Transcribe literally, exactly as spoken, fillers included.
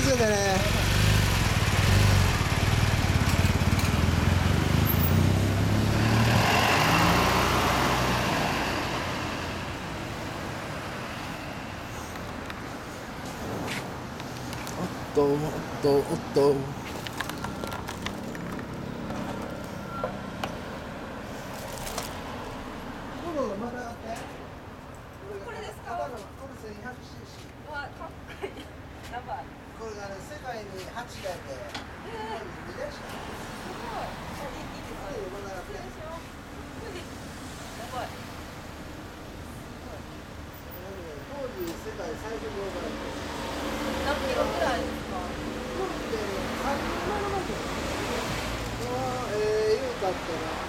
けてね。おっとおっとおっと。 これですか？これ せんひゃくシーシー。わ、かっこいい。やばい。これがね、世界にはちだいで、日本ににだいしかない。すごい。いいですか？失礼します。やばい。当時世界最速のバイク。何キロぐらいですか？飛行機でさんじゅうななまんキロ。えー、言うたったら。